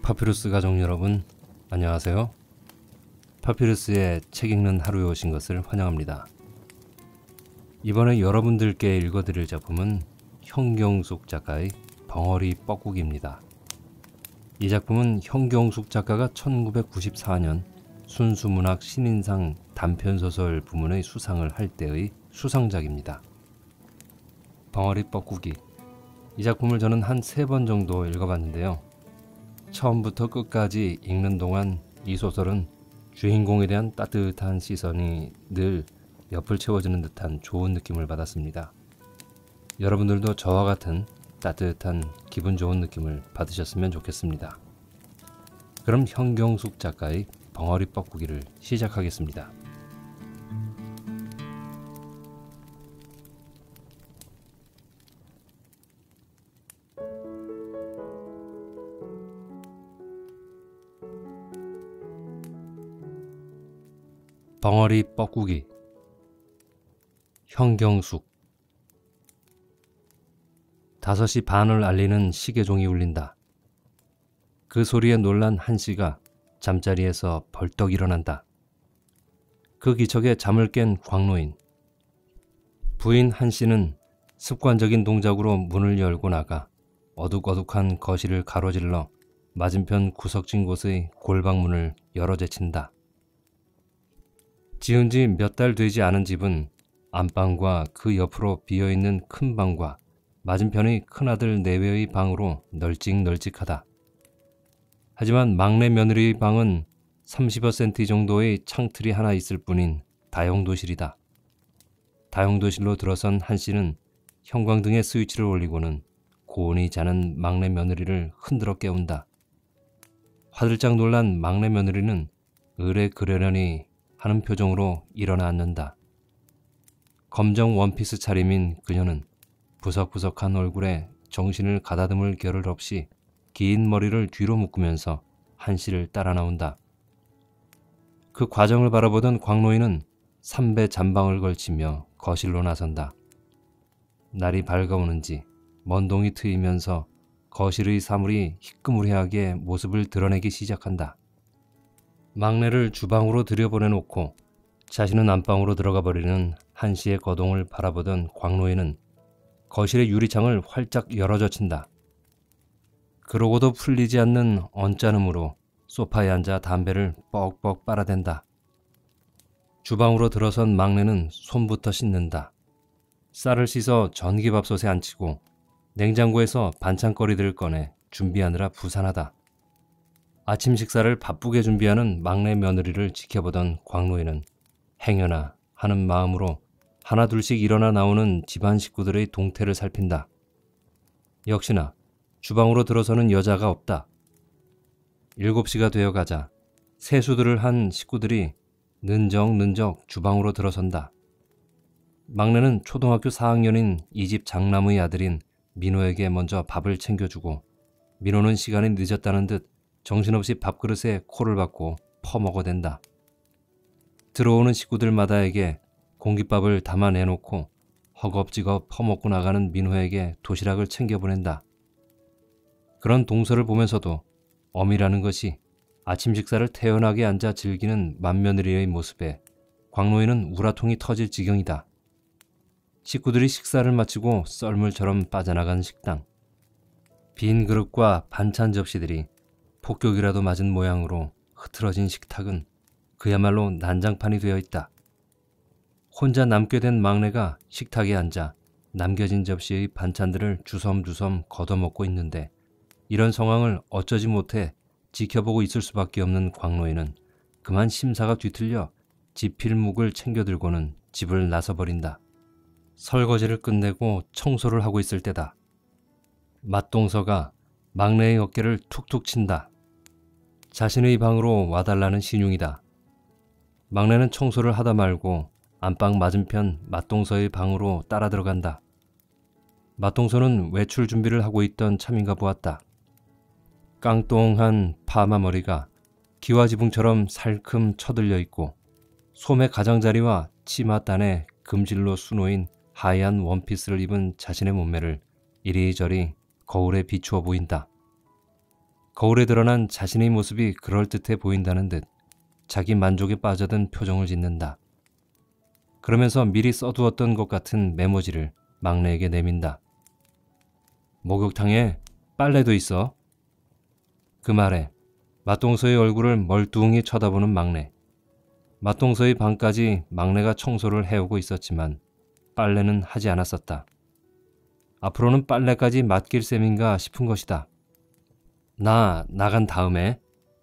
파피루스 가족 여러분, 안녕하세요. 파피루스의 책 읽는 하루에 오신 것을 환영합니다. 이번에 여러분들께 읽어드릴 작품은 현경숙 작가의 벙어리 뻐꾸기입니다. 이 작품은 현경숙 작가가 1994년 순수문학 신인상 단편소설 부문의 수상을 할 때의 수상작입니다. 벙어리 뻐꾸기. 이 작품을 저는 한 3번 정도 읽어봤는데요. 처음부터 끝까지 읽는 동안 이 소설은 주인공에 대한 따뜻한 시선이 늘 옆을 채워주는 듯한 좋은 느낌을 받았습니다. 여러분들도 저와 같은 따뜻한 기분 좋은 느낌을 받으셨으면 좋겠습니다. 그럼 현경숙 작가의 벙어리 뻐꾸기를 시작하겠습니다. 벙어리 뻐꾸기. 현경숙. 5시 반을 알리는 시계종이 울린다. 그 소리에 놀란 한씨가 잠자리에서 벌떡 일어난다. 그 기척에 잠을 깬 광노인. 부인 한씨는 습관적인 동작으로 문을 열고 나가 어둑어둑한 거실을 가로질러 맞은편 구석진 곳의 골방문을 열어 제친다. 지은 지 몇 달 되지 않은 집은 안방과 그 옆으로 비어있는 큰 방과 맞은편의 큰아들 내외의 방으로 널찍널찍하다. 하지만 막내 며느리의 방은 30여 cm 정도의 창틀이 하나 있을 뿐인 다용도실이다. 다용도실로 들어선 한씨는 형광등에 스위치를 올리고는 고온히 자는 막내 며느리를 흔들어 깨운다. 화들짝 놀란 막내 며느리는 의뢰 그러려니 하는 표정으로 일어나 앉는다. 검정 원피스 차림인 그녀는 부석부석한 얼굴에 정신을 가다듬을 겨를 없이 긴 머리를 뒤로 묶으면서 한씨를 따라 나온다. 그 과정을 바라보던 광노인은 삼배 잠방을 걸치며 거실로 나선다. 날이 밝아오는지 먼동이 트이면서 거실의 사물이 희끄무리하게 모습을 드러내기 시작한다. 막내를 주방으로 들여보내놓고 자신은 안방으로 들어가 버리는 한씨의 거동을 바라보던 광노인은 거실의 유리창을 활짝 열어젖힌다. 그러고도 풀리지 않는 언짢음으로 소파에 앉아 담배를 뻑뻑 빨아댄다. 주방으로 들어선 막내는 손부터 씻는다. 쌀을 씻어 전기밥솥에 앉히고 냉장고에서 반찬거리들을 꺼내 준비하느라 부산하다. 아침 식사를 바쁘게 준비하는 막내 며느리를 지켜보던 광노인은 행여나 하는 마음으로 하나둘씩 일어나 나오는 집안 식구들의 동태를 살핀다. 역시나 주방으로 들어서는 여자가 없다. 7시가 되어가자 세수들을 한 식구들이 는적는적 주방으로 들어선다. 막내는 초등학교 4학년인 이 집 장남의 아들인 민호에게 먼저 밥을 챙겨주고 민호는 시간이 늦었다는 듯 정신없이 밥그릇에 코를 박고 퍼먹어댄다. 들어오는 식구들마다에게 공깃밥을 담아내놓고 허겁지겁 퍼먹고 나가는 민호에게 도시락을 챙겨보낸다. 그런 동서를 보면서도 어미라는 것이 아침 식사를 태연하게 앉아 즐기는 맏며느리의 모습에 광노인은 우라통이 터질 지경이다. 식구들이 식사를 마치고 썰물처럼 빠져나간 식당. 빈 그릇과 반찬 접시들이 폭격이라도 맞은 모양으로 흐트러진 식탁은 그야말로 난장판이 되어 있다. 혼자 남게 된 막내가 식탁에 앉아 남겨진 접시의 반찬들을 주섬주섬 걷어먹고 있는데 이런 상황을 어쩌지 못해 지켜보고 있을 수밖에 없는 광노인은 그만 심사가 뒤틀려 지필묵을 챙겨들고는 집을 나서버린다. 설거지를 끝내고 청소를 하고 있을 때다. 맏동서가 막내의 어깨를 툭툭 친다. 자신의 방으로 와달라는 신용이다. 막내는 청소를 하다 말고 안방 맞은편 맏동서의 방으로 따라 들어간다. 맏동서는 외출 준비를 하고 있던 참인가 보았다. 깡똥한 파마 머리가 기와지붕처럼 살금 쳐들려 있고 소매 가장자리와 치맛단에 금질로 수놓인 하얀 원피스를 입은 자신의 몸매를 이리저리 거울에 비추어 보인다. 거울에 드러난 자신의 모습이 그럴듯해 보인다는 듯 자기 만족에 빠져든 표정을 짓는다. 그러면서 미리 써두었던 것 같은 메모지를 막내에게 내민다. 목욕탕에 빨래도 있어. 그 말에 맞동서의 얼굴을 멀뚱히 쳐다보는 막내. 맞동서의 방까지 막내가 청소를 해오고 있었지만 빨래는 하지 않았었다. 앞으로는 빨래까지 맡길 셈인가 싶은 것이다. 나 나간 다음에.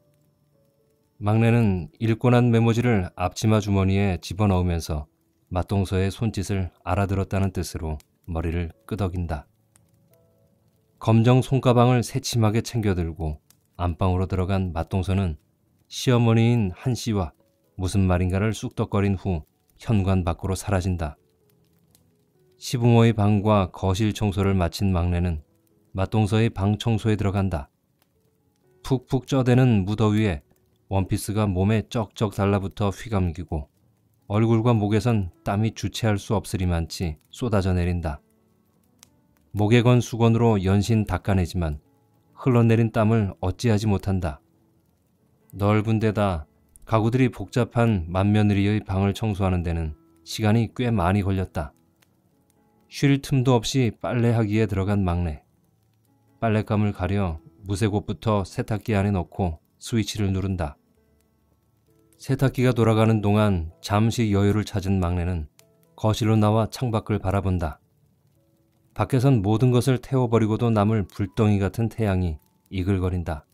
막내는 읽고 난 메모지를 앞치마 주머니에 집어넣으면서 맞동서의 손짓을 알아들었다는 뜻으로 머리를 끄덕인다. 검정 손가방을 새침하게 챙겨들고 안방으로 들어간 맞동서는 시어머니인 한씨와 무슨 말인가를 쑥덕거린 후 현관 밖으로 사라진다. 시부모의 방과 거실 청소를 마친 막내는 맞동서의 방 청소에 들어간다. 푹푹 쪄대는 무더위에 원피스가 몸에 쩍쩍 달라붙어 휘감기고 얼굴과 목에선 땀이 주체할 수 없으리만치 쏟아져 내린다. 목에 건 수건으로 연신 닦아내지만 흘러내린 땀을 어찌하지 못한다. 넓은 데다 가구들이 복잡한 맏며느리의 방을 청소하는 데는 시간이 꽤 많이 걸렸다. 쉴 틈도 없이 빨래하기에 들어간 막내. 빨랫감을 가려 무쇠곶부터 세탁기 안에 넣고 스위치를 누른다. 세탁기가 돌아가는 동안 잠시 여유를 찾은 막내는 거실로 나와 창밖을 바라본다. 밖에선 모든 것을 태워버리고도 남을 불덩이 같은 태양이 이글거린다.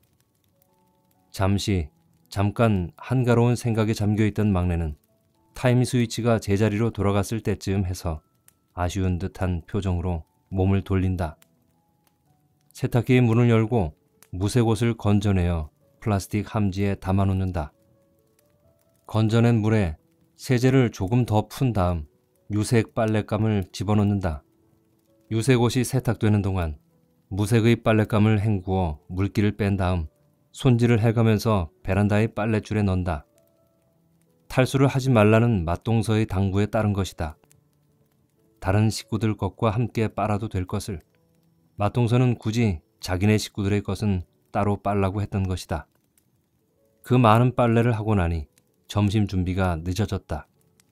잠깐 한가로운 생각에 잠겨있던 막내는 타임 스위치가 제자리로 돌아갔을 때쯤 해서 아쉬운 듯한 표정으로 몸을 돌린다. 세탁기의 문을 열고 무쇠곶을 건져내어 플라스틱 함지에 담아놓는다. 건져낸 물에 세제를 조금 더 푼 다음 유색 빨랫감을 집어넣는다. 유색옷이 세탁되는 동안 무색의 빨랫감을 헹구어 물기를 뺀 다음 손질을 해가면서 베란다의 빨랫줄에 넣는다. 탈수를 하지 말라는 맞동서의 당부에 따른 것이다. 다른 식구들 것과 함께 빨아도 될 것을 맞동서는 굳이 자기네 식구들의 것은 따로 빨라고 했던 것이다. 그 많은 빨래를 하고 나니 점심 준비가 늦어졌다.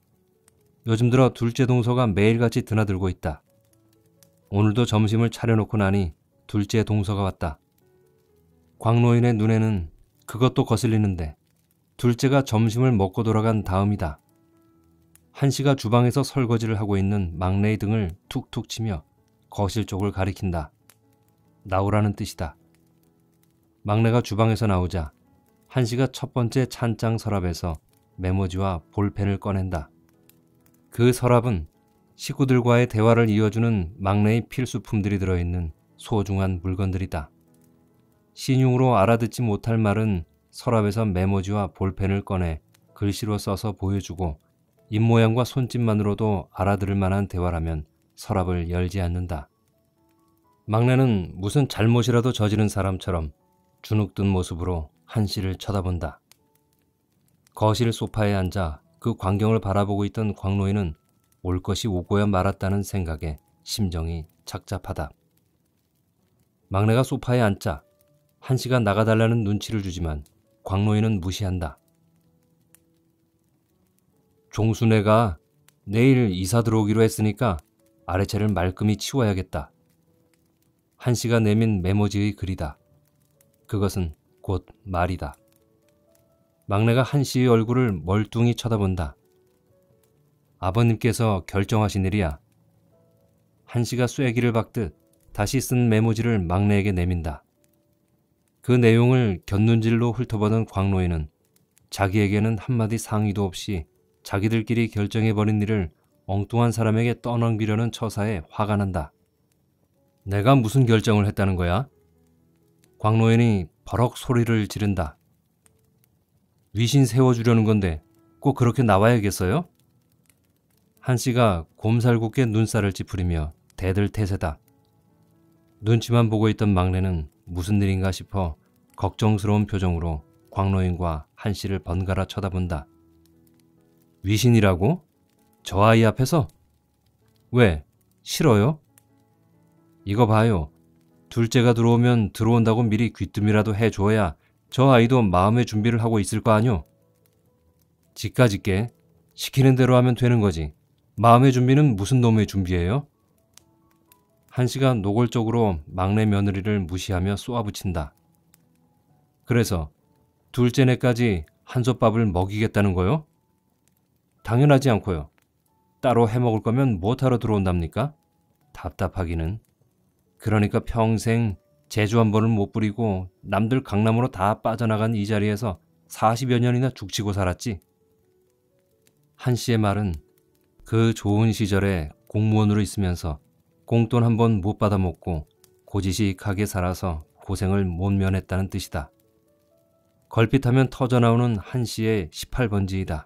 요즘 들어 둘째 동서가 매일같이 드나들고 있다. 오늘도 점심을 차려놓고 나니 둘째 동서가 왔다. 광노인의 눈에는 그것도 거슬리는데 둘째가 점심을 먹고 돌아간 다음이다. 한씨가 주방에서 설거지를 하고 있는 막내의 등을 툭툭 치며 거실 쪽을 가리킨다. 나오라는 뜻이다. 막내가 주방에서 나오자 한씨가 첫 번째 찬장 서랍에서 메모지와 볼펜을 꺼낸다. 그 서랍은 식구들과의 대화를 이어주는 막내의 필수품들이 들어있는 소중한 물건들이다. 신용으로 알아듣지 못할 말은 서랍에서 메모지와 볼펜을 꺼내 글씨로 써서 보여주고 입모양과 손짓만으로도 알아들을 만한 대화라면 서랍을 열지 않는다. 막내는 무슨 잘못이라도 저지른 사람처럼 주눅든 모습으로 한씨를 쳐다본다. 거실 소파에 앉아 그 광경을 바라보고 있던 광노인은 올 것이 오고야 말았다는 생각에 심정이 착잡하다. 막내가 소파에 앉자 한씨가 나가달라는 눈치를 주지만 광노인은 무시한다. 종순애가 내일 이사 들어오기로 했으니까 아래채를 말끔히 치워야겠다. 한씨가 내민 메모지의 글이다. 그것은 곧 말이다. 막내가 한씨의 얼굴을 멀뚱히 쳐다본다. 아버님께서 결정하신 일이야. 한씨가 쐐기를 박듯 다시 쓴 메모지를 막내에게 내민다. 그 내용을 곁눈질로 훑어보던 광노인은 자기에게는 한마디 상의도 없이 자기들끼리 결정해버린 일을 엉뚱한 사람에게 떠넘기려는 처사에 화가 난다. 내가 무슨 결정을 했다는 거야? 광노인이 버럭 소리를 지른다. 위신 세워주려는 건데 꼭 그렇게 나와야겠어요? 한씨가 곰살궂게 눈살을 찌푸리며 대들태세다. 눈치만 보고 있던 막내는 무슨 일인가 싶어 걱정스러운 표정으로 광노인과 한씨를 번갈아 쳐다본다. 위신이라고? 저 아이 앞에서? 왜? 싫어요? 이거 봐요. 둘째가 들어오면 들어온다고 미리 귀뜸이라도 해줘야 저 아이도 마음의 준비를 하고 있을 거 아뇨? 지까짓게 시키는 대로 하면 되는 거지. 마음의 준비는 무슨 놈의 준비예요? 한씨가 노골적으로 막내 며느리를 무시하며 쏘아붙인다. 그래서 둘째네까지 한솥밥을 먹이겠다는 거요? 당연하지 않고요. 따로 해먹을 거면 못하러 들어온답니까? 답답하기는. 그러니까 평생 재주 한 번을 못 부리고 남들 강남으로 다 빠져나간 이 자리에서 40여 년이나 죽치고 살았지. 한씨의 말은 그 좋은 시절에 공무원으로 있으면서 공돈 한 번 못 받아먹고 고지식하게 살아서 고생을 못 면했다는 뜻이다. 걸핏하면 터져나오는 한씨의 18번지이다.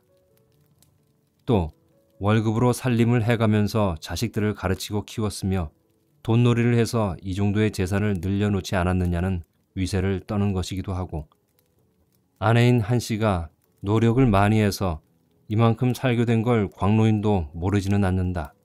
또 월급으로 살림을 해가면서 자식들을 가르치고 키웠으며 돈놀이를 해서 이 정도의 재산을 늘려놓지 않았느냐는 위세를 떠는 것이기도 하고, 아내인 한씨가 노력을 많이 해서 이만큼 살게 된 걸 광노인도 모르지는 않는다.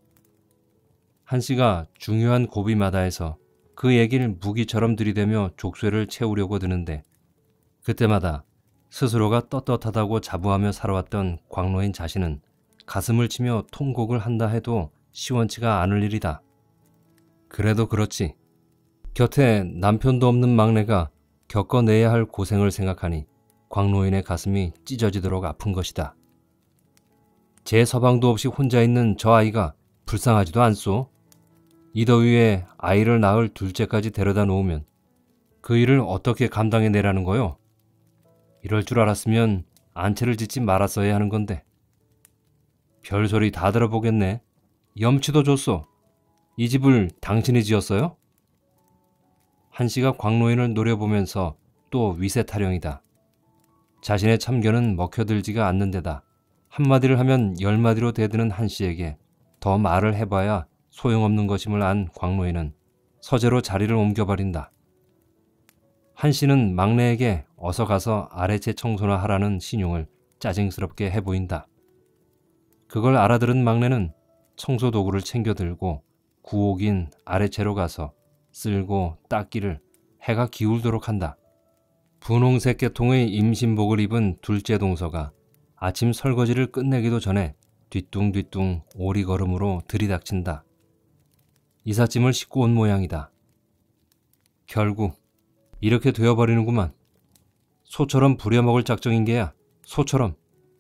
한씨가 중요한 고비마다에서 그 얘기를 무기처럼 들이대며 족쇄를 채우려고 드는데, 그때마다 스스로가 떳떳하다고 자부하며 살아왔던 광노인 자신은 가슴을 치며 통곡을 한다 해도 시원치가 않을 일이다. 그래도 그렇지. 곁에 남편도 없는 막내가 겪어내야 할 고생을 생각하니 광노인의 가슴이 찢어지도록 아픈 것이다. 제 서방도 없이 혼자 있는 저 아이가 불쌍하지도 않소? 이 더위에 아이를 낳을 둘째까지 데려다 놓으면 그 일을 어떻게 감당해내라는 거요? 이럴 줄 알았으면 안채를 짓지 말았어야 하는 건데. 별소리 다 들어보겠네. 염치도 줬소. 이 집을 당신이 지었어요? 한씨가 광노인을 노려보면서 또 위세 타령이다. 자신의 참견은 먹혀들지가 않는 데다 한마디를 하면 10마디로 대드는 한씨에게 더 말을 해봐야 소용없는 것임을 안 광노인은 서재로 자리를 옮겨버린다. 한씨는 막내에게 어서 가서 아래채 청소나 하라는 신용을 짜증스럽게 해보인다. 그걸 알아들은 막내는 청소 도구를 챙겨 들고 구옥인 아래채로 가서 쓸고 닦기를 해가 기울도록 한다. 분홍색 계통의 임신복을 입은 둘째 동서가 아침 설거지를 끝내기도 전에 뒤뚱뒤뚱 오리걸음으로 들이닥친다. 이삿짐을 싣고 온 모양이다. 결국 이렇게 되어버리는구만. 소처럼 부려먹을 작정인 게야. 소처럼.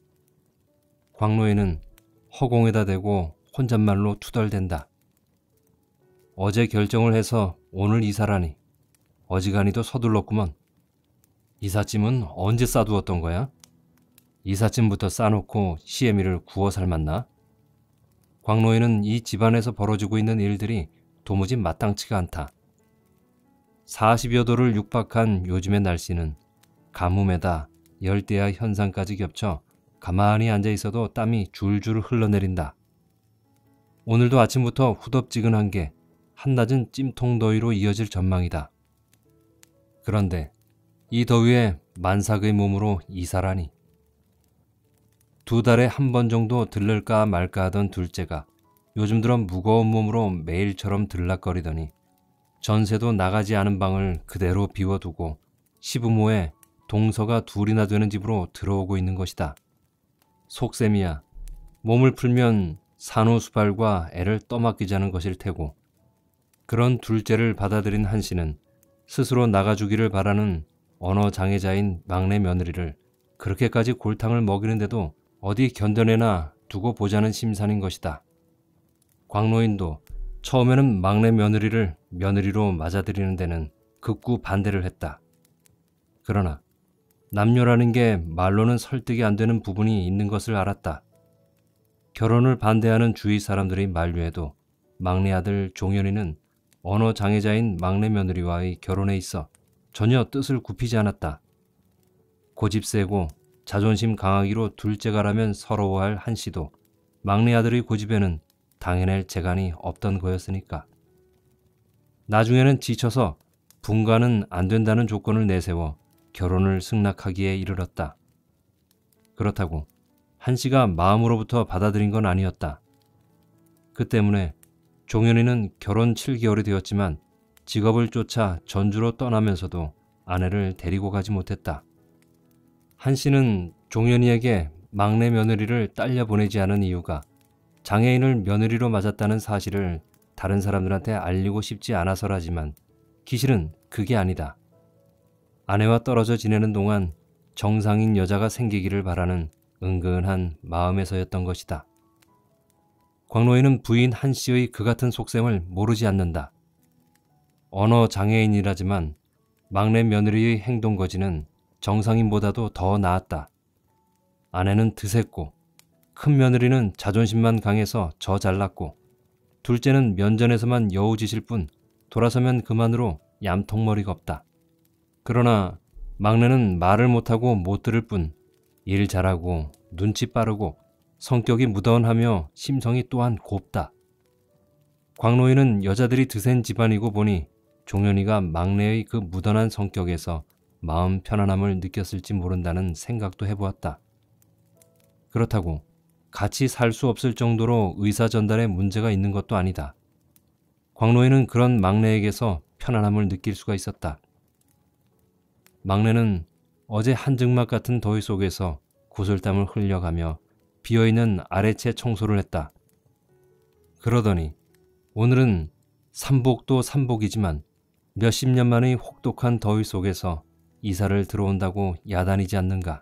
광노인은 허공에다 대고 혼잣말로 투덜댄다. 어제 결정을 해서 오늘 이사라니. 어지간히도 서둘렀구먼. 이삿짐은 언제 싸두었던 거야? 이삿짐부터 싸놓고 시애미를 구워 삶았나? 광노인은 이 집안에서 벌어지고 있는 일들이 도무지 마땅치가 않다. 40여 도를 육박한 요즘의 날씨는 가뭄에다 열대야 현상까지 겹쳐 가만히 앉아 있어도 땀이 줄줄 흘러내린다. 오늘도 아침부터 후덥지근한 게 한낮은 찜통더위로 이어질 전망이다. 그런데 이 더위에 만삭의 몸으로 이사라니. 2달에 한 번 정도 들를까 말까 하던 둘째가 요즘 들어 무거운 몸으로 매일처럼 들락거리더니 전세도 나가지 않은 방을 그대로 비워두고 시부모의 동서가 둘이나 되는 집으로 들어오고 있는 것이다. 속셈이야. 몸을 풀면 산후수발과 애를 떠맡기자는 것일 테고, 그런 둘째를 받아들인 한씨는 스스로 나가주기를 바라는 언어장애자인 막내 며느리를 그렇게까지 골탕을 먹이는데도 어디 견뎌내나 두고 보자는 심산인 것이다. 광노인도 처음에는 막내 며느리를 며느리로 맞아들이는 데는 극구 반대를 했다. 그러나 남녀라는 게 말로는 설득이 안 되는 부분이 있는 것을 알았다. 결혼을 반대하는 주위 사람들의 만류에도 막내 아들 종현이는 언어장애자인 막내 며느리와의 결혼에 있어 전혀 뜻을 굽히지 않았다. 고집 세고 자존심 강하기로 둘째가라면 서러워할 한씨도 막내 아들의 고집에는 당해낼 재간이 없던 거였으니까. 나중에는 지쳐서 분가는 안 된다는 조건을 내세워 결혼을 승낙하기에 이르렀다. 그렇다고 한씨가 마음으로부터 받아들인 건 아니었다. 그 때문에 종현이는 결혼 7개월이 되었지만 직업을 쫓아 전주로 떠나면서도 아내를 데리고 가지 못했다. 한 씨는 종현이에게 막내 며느리를 딸려 보내지 않은 이유가 장애인을 며느리로 맞았다는 사실을 다른 사람들한테 알리고 싶지 않아서라지만 기실은 그게 아니다. 아내와 떨어져 지내는 동안 정상인 여자가 생기기를 바라는 은근한 마음에서였던 것이다. 광노인은 부인 한 씨의 그 같은 속셈을 모르지 않는다. 언어 장애인이라지만 막내 며느리의 행동 거지는 정상인보다도 더 나았다. 아내는 드셌고 큰 며느리는 자존심만 강해서 저 잘났고 둘째는 면전에서만 여우짓일 뿐 돌아서면 그만으로 얌통머리가 없다. 그러나 막내는 말을 못하고 못 들을 뿐 일 잘하고 눈치 빠르고 성격이 무던하며 심성이 또한 곱다. 광노인은 여자들이 드센 집안이고 보니 종현이가 막내의 그 무던한 성격에서 마음 편안함을 느꼈을지 모른다는 생각도 해보았다. 그렇다고 같이 살 수 없을 정도로 의사 전달에 문제가 있는 것도 아니다. 광노인은 그런 막내에게서 편안함을 느낄 수가 있었다. 막내는 어제 한증막 같은 더위 속에서 구슬땀을 흘려가며 비어있는 아래채 청소를 했다. 그러더니 오늘은 삼복도 삼복이지만 몇십 년 만의 혹독한 더위 속에서 이사를 들어온다고 야단이지 않는가.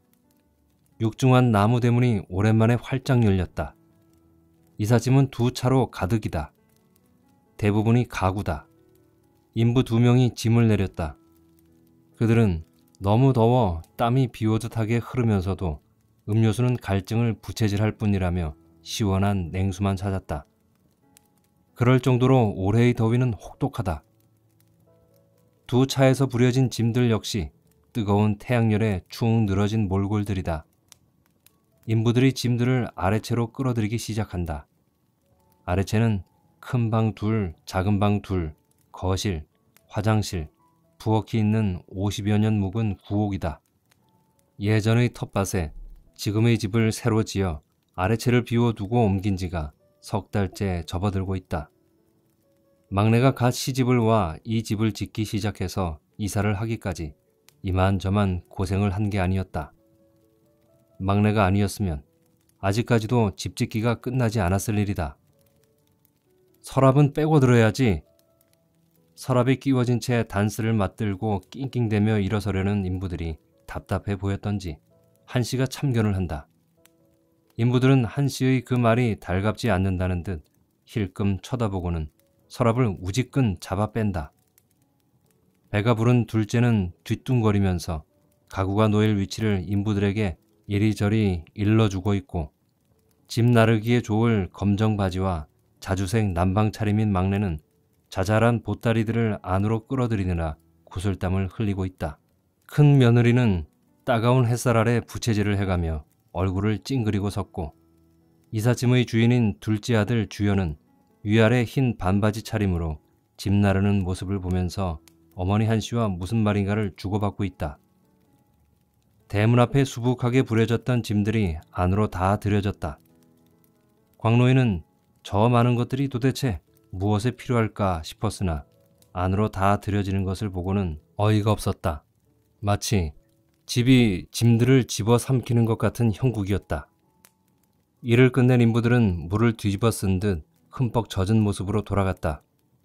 육중한 나무 대문이 오랜만에 활짝 열렸다. 이삿짐은 두 차로 가득이다. 대부분이 가구다. 인부 2명이 짐을 내렸다. 그들은 너무 더워 땀이 비오듯하게 흐르면서도 음료수는 갈증을 부채질할 뿐이라며 시원한 냉수만 찾았다. 그럴 정도로 올해의 더위는 혹독하다. 두 차에서 부려진 짐들 역시 뜨거운 태양열에 축 늘어진 몰골들이다. 인부들이 짐들을 아래채로 끌어들이기 시작한다. 아래채는 큰 방 2, 작은 방 2, 거실, 화장실, 부엌이 있는 50여 년 묵은 구옥이다. 예전의 텃밭에 지금의 집을 새로 지어 아래채를 비워두고 옮긴 지가 석 달째 접어들고 있다. 막내가 갓 시집을 와 이 집을 짓기 시작해서 이사를 하기까지 이만저만 고생을 한 게 아니었다. 막내가 아니었으면 아직까지도 집 짓기가 끝나지 않았을 일이다. 서랍은 빼고 들어야지. 서랍이 끼워진 채 단스를 맞들고 낑낑대며 일어서려는 인부들이 답답해 보였던지 한 씨가 참견을 한다. 인부들은 한 씨의 그 말이 달갑지 않는다는 듯 힐끔 쳐다보고는 서랍을 우지끈 잡아 뺀다. 배가 부른 둘째는 뒤뚱거리면서 가구가 놓일 위치를 인부들에게 이리저리 일러주고 있고 집 나르기에 좋을 검정 바지와 자주색 남방 차림인 막내는 자잘한 보따리들을 안으로 끌어들이느라 구슬땀을 흘리고 있다. 큰 며느리는 따가운 햇살 아래 부채질을 해가며 얼굴을 찡그리고 섰고 이삿짐의 주인인 둘째 아들 주연은 위아래 흰 반바지 차림으로 집 나르는 모습을 보면서 어머니 한 씨와 무슨 말인가를 주고받고 있다. 대문 앞에 수북하게 부려졌던 짐들이 안으로 다 들여졌다. 광노인은 저 많은 것들이 도대체 무엇에 필요할까 싶었으나 안으로 다 들여지는 것을 보고는 어이가 없었다. 마치 집이 짐들을 집어삼키는 것 같은 형국이었다. 일을 끝낸 인부들은 물을 뒤집어 쓴 듯 흠뻑 젖은 모습으로 돌아갔다.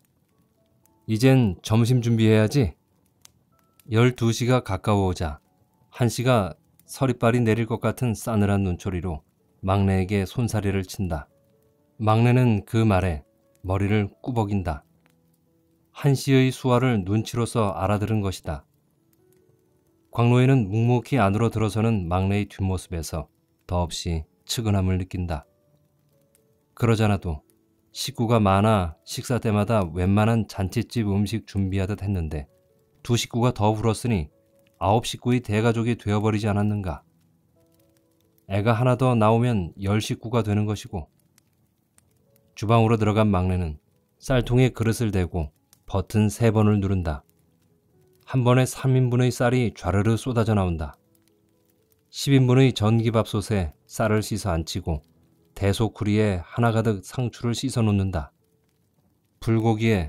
이젠 점심 준비해야지. 12시가 가까워오자 한 씨가 서리빨이 내릴 것 같은 싸늘한 눈초리로 막내에게 손사래를 친다. 막내는 그 말에 머리를 꾸벅인다. 한 씨의 수화를 눈치로서 알아들은 것이다. 광노인은 묵묵히 안으로 들어서는 막내의 뒷모습에서 더없이 측은함을 느낀다. 그러잖아도 식구가 많아 식사 때마다 웬만한 잔칫집 음식 준비하듯 했는데 두 식구가 더 불었으니 9식구의 대가족이 되어버리지 않았는가. 애가 하나 더 나오면 10식구가 되는 것이고. 주방으로 들어간 막내는 쌀통에 그릇을 대고 버튼 3번을 누른다. 한 번에 3인분의 쌀이 좌르르 쏟아져 나온다. 10인분의 전기밥솥에 쌀을 씻어 안치고 대소쿠리에 하나 가득 상추를 씻어 놓는다. 불고기에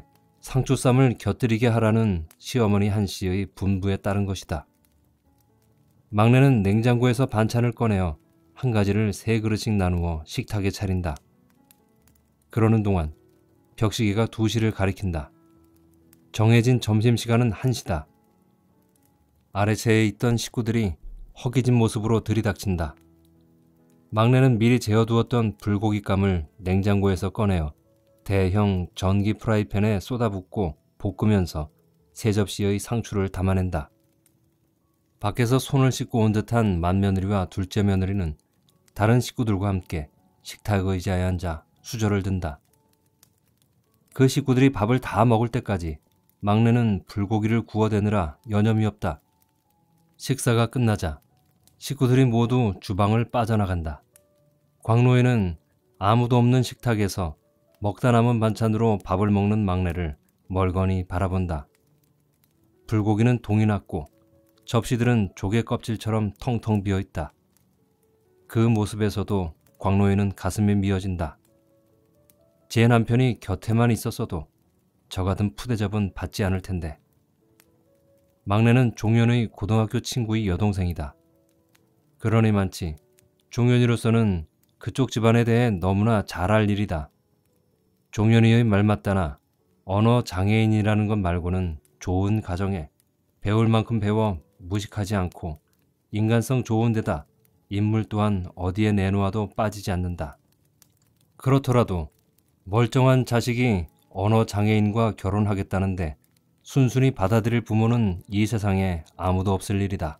상추쌈을 곁들이게 하라는 시어머니 한씨의 분부에 따른 것이다. 막내는 냉장고에서 반찬을 꺼내어 한 가지를 3그릇씩 나누어 식탁에 차린다. 그러는 동안 벽시계가 2시를 가리킨다. 정해진 점심시간은 1시다. 아래채에 있던 식구들이 허기진 모습으로 들이닥친다. 막내는 미리 재워두었던 불고기감을 냉장고에서 꺼내어 대형 전기 프라이팬에 쏟아붓고 볶으면서 3접시의 상추를 담아낸다. 밖에서 손을 씻고 온 듯한 맏며느리와 둘째 며느리는 다른 식구들과 함께 식탁 의자에 앉아 수저를 든다. 그 식구들이 밥을 다 먹을 때까지 막내는 불고기를 구워대느라 여념이 없다. 식사가 끝나자 식구들이 모두 주방을 빠져나간다. 광노에는 아무도 없는 식탁에서 먹다 남은 반찬으로 밥을 먹는 막내를 멀거니 바라본다. 불고기는 동이 났고 접시들은 조개 껍질처럼 텅텅 비어있다. 그 모습에서도 광노에는 가슴이 미어진다. 제 남편이 곁에만 있었어도 저 같은 푸대접은 받지 않을 텐데. 막내는 종현의 고등학교 친구의 여동생이다. 그러니 많지 종현이로서는 그쪽 집안에 대해 너무나 잘 알 일이다. 종현이의 말맞다나 언어 장애인이라는 것 말고는 좋은 가정에 배울 만큼 배워 무식하지 않고 인간성 좋은 데다 인물 또한 어디에 내놓아도 빠지지 않는다. 그렇더라도 멀쩡한 자식이 언어 장애인과 결혼하겠다는데 순순히 받아들일 부모는 이 세상에 아무도 없을 일이다.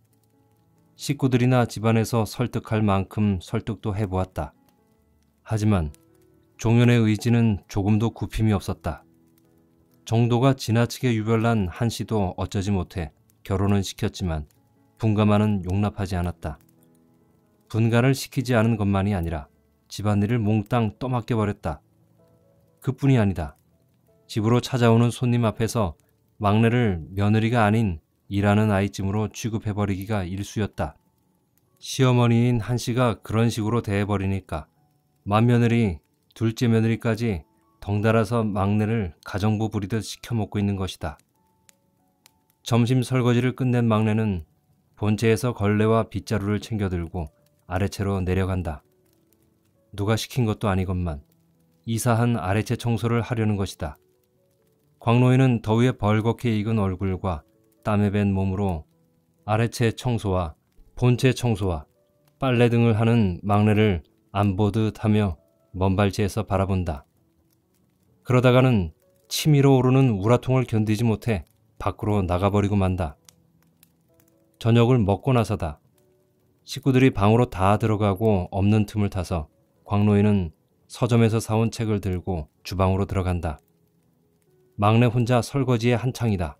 식구들이나 집안에서 설득할 만큼 설득도 해보았다. 하지만 종현의 의지는 조금도 굽힘이 없었다. 정도가 지나치게 유별난 한씨도 어쩌지 못해 결혼은 시켰지만 분가만은 용납하지 않았다. 분가를 시키지 않은 것만이 아니라 집안일을 몽땅 떠맡겨버렸다. 그뿐이 아니다. 집으로 찾아오는 손님 앞에서 막내를 며느리가 아닌 일하는 아이쯤으로 취급해버리기가 일쑤였다. 시어머니인 한씨가 그런 식으로 대해버리니까 맏며느리, 둘째 며느리까지 덩달아서 막내를 가정부 부리듯 시켜먹고 있는 것이다. 점심 설거지를 끝낸 막내는 본체에서 걸레와 빗자루를 챙겨들고 아래채로 내려간다. 누가 시킨 것도 아니건만 이사한 아래채 청소를 하려는 것이다. 광노이는 더위에 벌겋게 익은 얼굴과 땀에 밴 몸으로 아래채 청소와 본체 청소와 빨래 등을 하는 막내를 안 보듯 하며 먼 발치에서 바라본다. 그러다가는 치밀어 오르는 우라통을 견디지 못해 밖으로 나가버리고 만다. 저녁을 먹고 나서다. 식구들이 방으로 다 들어가고 없는 틈을 타서 광노이는 서점에서 사온 책을 들고 주방으로 들어간다. 막내 혼자 설거지에 한창이다.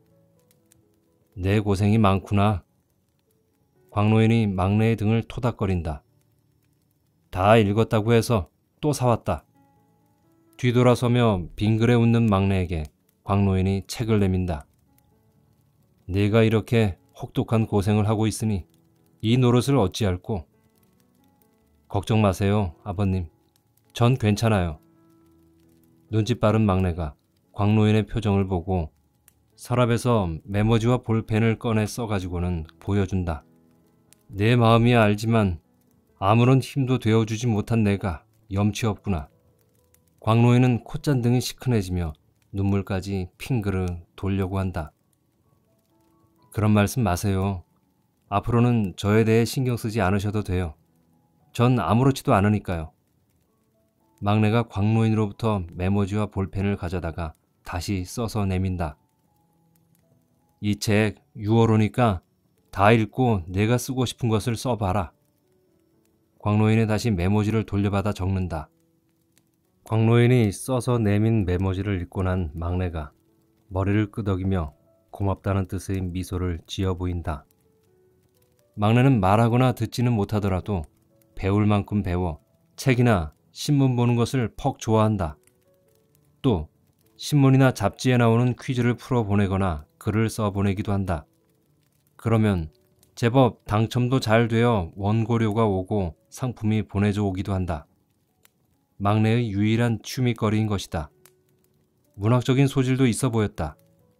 내 고생이 많구나. 광노인이 막내의 등을 토닥거린다. 다 읽었다고 해서 또 사왔다. 뒤돌아서며 빙그레 웃는 막내에게 광노인이 책을 내민다. 네가 이렇게 혹독한 고생을 하고 있으니 이 노릇을 어찌할꼬? 걱정 마세요, 아버님. 전 괜찮아요. 눈치 빠른 막내가 광노인의 표정을 보고 서랍에서 메모지와 볼펜을 꺼내 써가지고는 보여준다. 내 마음이야 알지만 아무런 힘도 되어주지 못한 내가 염치 없구나. 광노인은 콧잔등이 시큰해지며 눈물까지 핑그르 돌려고 한다. 그런 말씀 마세요. 앞으로는 저에 대해 신경 쓰지 않으셔도 돼요. 전 아무렇지도 않으니까요. 막내가 광노인으로부터 메모지와 볼펜을 가져다가 다시 써서 내민다. 이 책 6월호니까 다 읽고 내가 쓰고 싶은 것을 써봐라. 광노인이 다시 메모지를 돌려받아 적는다. 광노인이 써서 내민 메모지를 읽고 난 막내가 머리를 끄덕이며 고맙다는 뜻의 미소를 지어 보인다. 막내는 말하거나 듣지는 못하더라도 배울 만큼 배워 책이나 신문 보는 것을 퍽 좋아한다. 또 신문이나 잡지에 나오는 퀴즈를 풀어보내거나 글을 써보내기도 한다. 그러면 제법 당첨도 잘 되어 원고료가 오고 상품이 보내져 오기도 한다. 막내의 유일한 취미거리인 것이다. 문학적인 소질도 있어 보였다.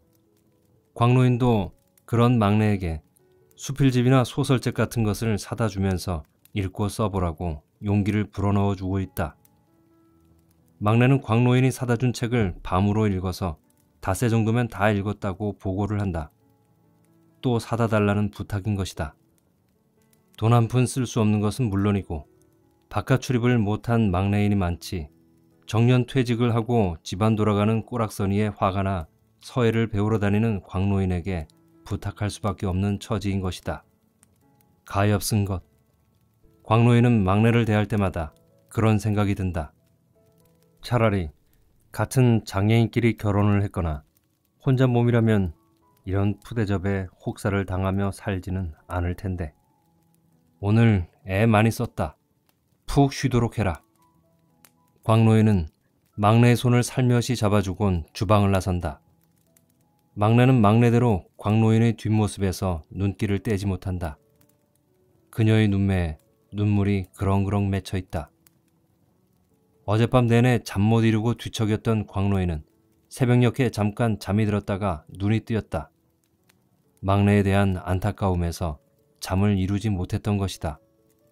광노인도 그런 막내에게 수필집이나 소설책 같은 것을 사다 주면서 읽고 써보라고 용기를 불어넣어 주고 있다. 막내는 광노인이 사다 준 책을 밤으로 읽어서 닷새 정도면 다 읽었다고 보고를 한다. 또 사다 달라는 부탁인 것이다. 돈 한 푼 쓸 수 없는 것은 물론이고 바깥 출입을 못한 막내인이 많지 정년 퇴직을 하고 집안 돌아가는 꼬락서니에 화가 나 서예를 배우러 다니는 광노인에게 부탁할 수밖에 없는 처지인 것이다. 가엾은 것. 광노인은 막내를 대할 때마다 그런 생각이 든다. 차라리 같은 장애인끼리 결혼을 했거나 혼자 몸이라면 이런 푸대접에 혹사를 당하며 살지는 않을 텐데. 오늘 애 많이 썼다. 푹 쉬도록 해라. 광노인은 막내의 손을 살며시 잡아주곤 주방을 나선다. 막내는 막내대로 광노인의 뒷모습에서 눈길을 떼지 못한다. 그녀의 눈매에 눈물이 그렁그렁 맺혀 있다. 어젯밤 내내 잠 못 이루고 뒤척였던 광노인은 새벽녘에 잠깐 잠이 들었다가 눈이 뜨였다. 막내에 대한 안타까움에서 잠을 이루지 못했던 것이다.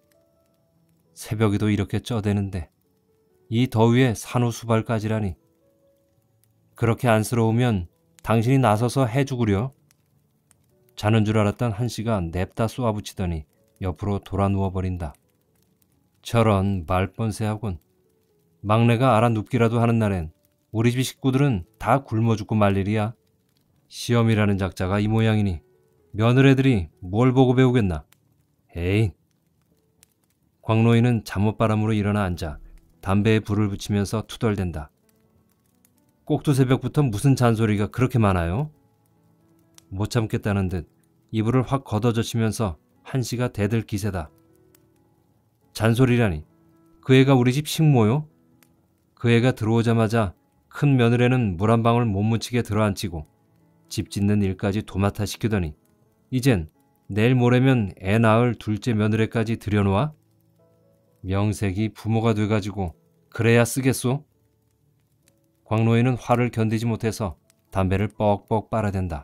새벽에도 이렇게 쪄대는데 이 더위에 산후수발까지라니. 그렇게 안쓰러우면 당신이 나서서 해주구려. 자는 줄 알았던 한씨가 냅다 쏘아붙이더니 옆으로 돌아 누워버린다. 저런 말뻔세하군. 막내가 알아 눕기라도 하는 날엔 우리 집 식구들은 다 굶어 죽고 말 일이야. 시험이라는 작자가 이 모양이니 며느리들이 뭘 보고 배우겠나. 에이. 광노인은 잠옷바람으로 일어나 앉아 담배에 불을 붙이면서 투덜댄다. 꼭두 새벽부터 무슨 잔소리가 그렇게 많아요? 못 참겠다는 듯 이불을 확 걷어젖히면서 한씨가 대들 기세다. 잔소리라니. 그 애가 우리 집 식모요? 그 애가 들어오자마자 큰 며느리는 물 한 방울 못 묻히게 들어앉히고 집 짓는 일까지 도맡아 시키더니 이젠 내일 모레면 애 낳을 둘째 며느리까지 들여놓아? 명색이 부모가 돼가지고 그래야 쓰겠소? 광노인은 화를 견디지 못해서 담배를 뻑뻑 빨아댄다.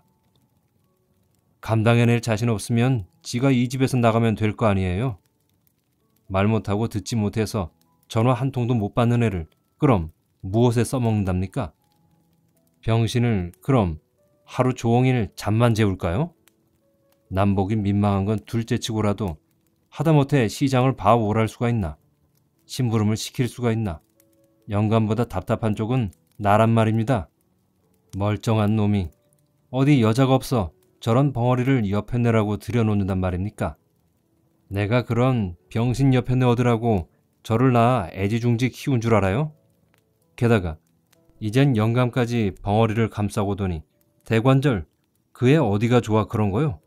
감당해낼 자신 없으면 지가 이 집에서 나가면 될 거 아니에요? 말 못하고 듣지 못해서 전화 한 통도 못 받는 애를 그럼 무엇에 써먹는답니까? 병신을 그럼 하루 종일 잠만 재울까요? 남보긴 민망한 건 둘째치고라도 하다못해 시장을 봐오랄 수가 있나? 심부름을 시킬 수가 있나? 영감보다 답답한 쪽은 나란 말입니다. 멀쩡한 놈이 어디 여자가 없어 저런 벙어리를 옆에 내라고 들여놓는단 말입니까? 내가 그런 병신 옆에 내어두라고 저를 낳아 애지중지 키운 줄 알아요? 게다가 이젠 영감까지 벙어리를 감싸고더니 대관절 그애 어디가 좋아 그런 거요?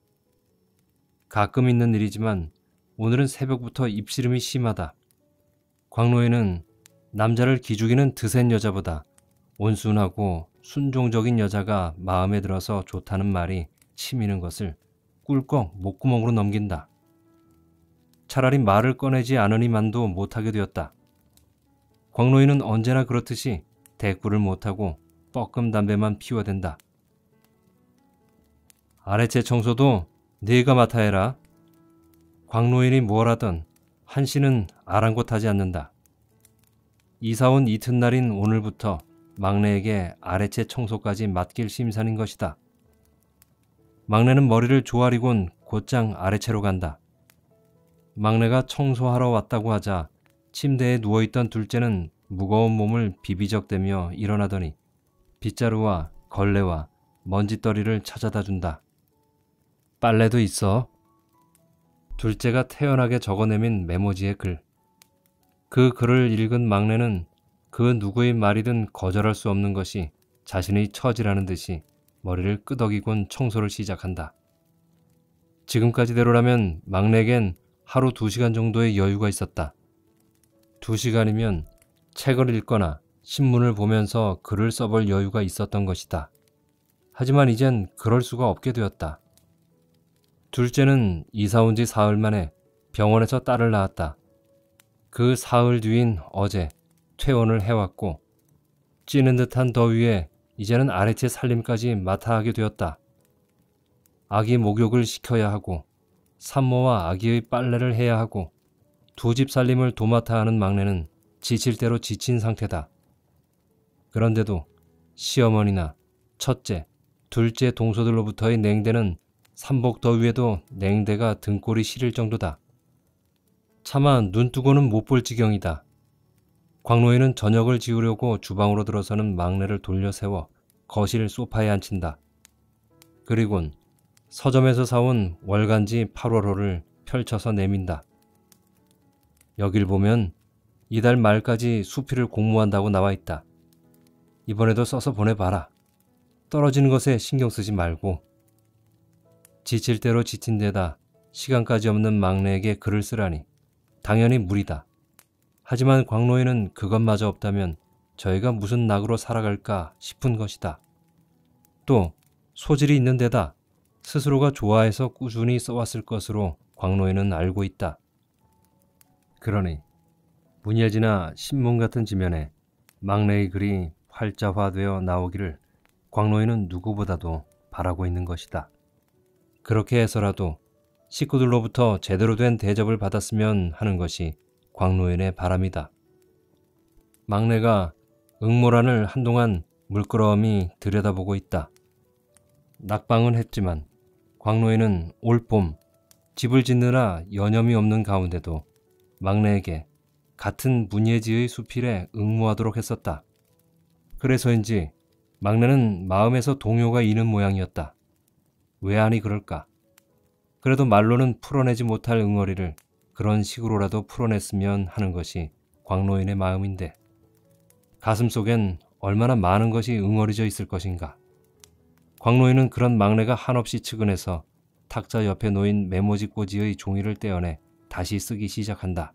가끔 있는 일이지만 오늘은 새벽부터 입시름이 심하다. 광노인은 남자를 기죽이는 드센 여자보다 온순하고 순종적인 여자가 마음에 들어서 좋다는 말이 치미는 것을 꿀꺽 목구멍으로 넘긴다. 차라리 말을 꺼내지 않으니만도 못하게 되었다. 광노인은 언제나 그렇듯이 대꾸를 못하고 뻐끔 담배만 피워댄다. 아래채 청소도 네가 맡아 해라. 광노인이 뭘 하던 한씨는 아랑곳하지 않는다. 이사 온 이튿날인 오늘부터 막내에게 아래채 청소까지 맡길 심산인 것이다. 막내는 머리를 조아리곤 곧장 아래채로 간다. 막내가 청소하러 왔다고 하자 침대에 누워있던 둘째는 무거운 몸을 비비적대며 일어나더니 빗자루와 걸레와 먼지떨이를 찾아다 준다. 빨래도 있어. 둘째가 태연하게 적어내민 메모지의 글. 그 글을 읽은 막내는 그 누구의 말이든 거절할 수 없는 것이 자신의 처지라는 듯이 머리를 끄덕이곤 청소를 시작한다. 지금까지대로라면 막내겐 하루 2시간 정도의 여유가 있었다. 2시간이면 책을 읽거나 신문을 보면서 글을 써볼 여유가 있었던 것이다. 하지만 이젠 그럴 수가 없게 되었다. 둘째는 이사 온 지 사흘 만에 병원에서 딸을 낳았다. 그 사흘 뒤인 어제 퇴원을 해왔고 찌는 듯한 더위에 이제는 아래채 살림까지 맡아 하게 되었다. 아기 목욕을 시켜야 하고 산모와 아기의 빨래를 해야 하고 두 집 살림을 도맡아 하는 막내는 지칠 대로 지친 상태다. 그런데도 시어머니나 첫째, 둘째 동서들로부터의 냉대는 삼복 더위에도 냉대가 등골이 시릴 정도다. 차마 눈뜨고는 못 볼 지경이다. 광노이는 저녁을 지으려고 주방으로 들어서는 막내를 돌려 세워 거실 소파에 앉힌다. 그리곤 서점에서 사온 월간지 8월호를 펼쳐서 내민다. 여길 보면 이달 말까지 수필을 공모한다고 나와 있다. 이번에도 써서 보내봐라. 떨어지는 것에 신경 쓰지 말고. 지칠 대로 지친 데다 시간까지 없는 막내에게 글을 쓰라니 당연히 무리다. 하지만 광노이는 그것마저 없다면 저희가 무슨 낙으로 살아갈까 싶은 것이다. 또 소질이 있는 데다 스스로가 좋아해서 꾸준히 써왔을 것으로 광노이는 알고 있다. 그러니 문예지나 신문 같은 지면에 막내의 글이 활자화되어 나오기를 광노이는 누구보다도 바라고 있는 것이다. 그렇게 해서라도 식구들로부터 제대로 된 대접을 받았으면 하는 것이 광노인의 바람이다. 막내가 응모란을 한동안 물끄러미 들여다보고 있다. 낙방은 했지만 광노인은 올 봄 집을 짓느라 여념이 없는 가운데도 막내에게 같은 문예지의 수필에 응모하도록 했었다. 그래서인지 막내는 마음에서 동요가 이는 모양이었다. 왜 아니 그럴까? 그래도 말로는 풀어내지 못할 응어리를 그런 식으로라도 풀어냈으면 하는 것이 광노인의 마음인데 가슴속엔 얼마나 많은 것이 응어리져 있을 것인가. 광노인은 그런 막내가 한없이 측은해서 탁자 옆에 놓인 메모지 꽂이의 종이를 떼어내 다시 쓰기 시작한다.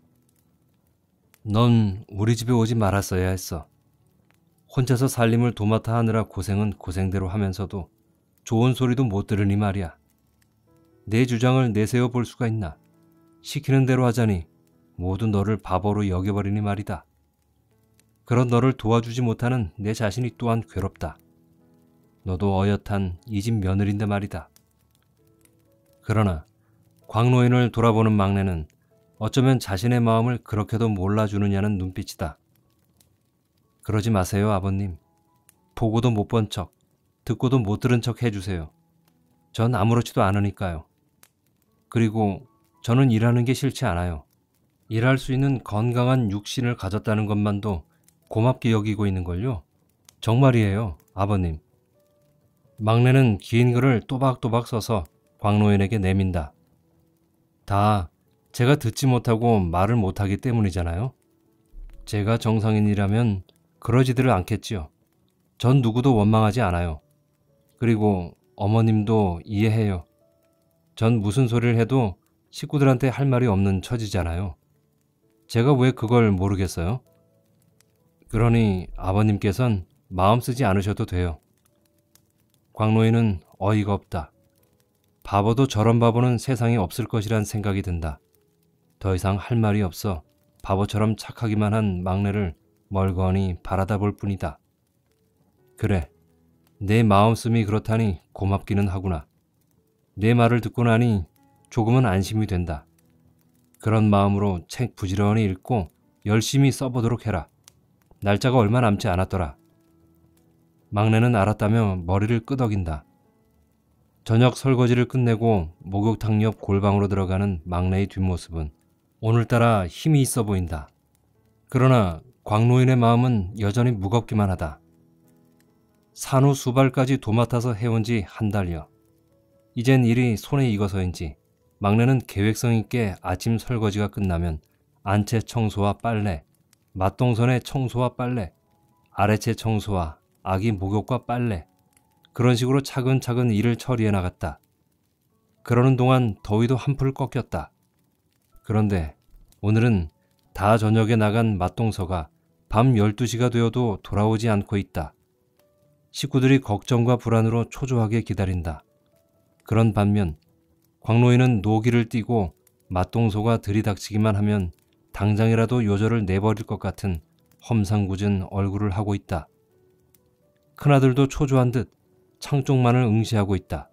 넌 우리 집에 오지 말았어야 했어. 혼자서 살림을 도맡아 하느라 고생은 고생대로 하면서도 좋은 소리도 못 들으니 말이야. 내 주장을 내세워 볼 수가 있나. 시키는 대로 하자니 모두 너를 바보로 여겨버리니 말이다. 그런 너를 도와주지 못하는 내 자신이 또한 괴롭다. 너도 어엿한 이 집 며느리인데 말이다. 그러나 광노인을 돌아보는 막내는 어쩌면 자신의 마음을 그렇게도 몰라주느냐는 눈빛이다. 그러지 마세요, 아버님. 보고도 못 본 척, 듣고도 못 들은 척 해주세요. 전 아무렇지도 않으니까요. 그리고 저는 일하는 게 싫지 않아요. 일할 수 있는 건강한 육신을 가졌다는 것만도 고맙게 여기고 있는걸요. 정말이에요, 아버님. 막내는 긴 글을 또박또박 써서 광노인에게 내민다. 다 제가 듣지 못하고 말을 못하기 때문이잖아요. 제가 정상인이라면 그러지들을 않겠지요. 전 누구도 원망하지 않아요. 그리고 어머님도 이해해요. 전 무슨 소리를 해도 식구들한테 할 말이 없는 처지잖아요. 제가 왜 그걸 모르겠어요? 그러니 아버님께선 마음 쓰지 않으셔도 돼요. 광노인은 어이가 없다. 바보도 저런 바보는 세상에 없을 것이란 생각이 든다. 더 이상 할 말이 없어 바보처럼 착하기만 한 막내를 멀거니 바라다 볼 뿐이다. 그래, 내 마음씀이 그렇다니 고맙기는 하구나. 내 말을 듣고 나니 조금은 안심이 된다. 그런 마음으로 책 부지런히 읽고 열심히 써보도록 해라. 날짜가 얼마 남지 않았더라. 막내는 알았다며 머리를 끄덕인다. 저녁 설거지를 끝내고 목욕탕 옆 골방으로 들어가는 막내의 뒷모습은 오늘따라 힘이 있어 보인다. 그러나 광노인의 마음은 여전히 무겁기만 하다. 산후 수발까지 도맡아서 해온 지 한 달여. 이젠 일이 손에 익어서인지 막내는 계획성 있게 아침 설거지가 끝나면 안채 청소와 빨래, 맞동선의 청소와 빨래, 아래채 청소와 아기 목욕과 빨래, 그런 식으로 차근차근 일을 처리해 나갔다. 그러는 동안 더위도 한풀 꺾였다. 그런데 오늘은 다 저녁에 나간 맞동서가 밤 12시가 되어도 돌아오지 않고 있다. 식구들이 걱정과 불안으로 초조하게 기다린다. 그런 반면 광노인은 노기를 띠고 맞동서가 들이닥치기만 하면 당장이라도 요절을 내버릴 것 같은 험상궂은 얼굴을 하고 있다. 큰아들도 초조한 듯 창쪽만을 응시하고 있다.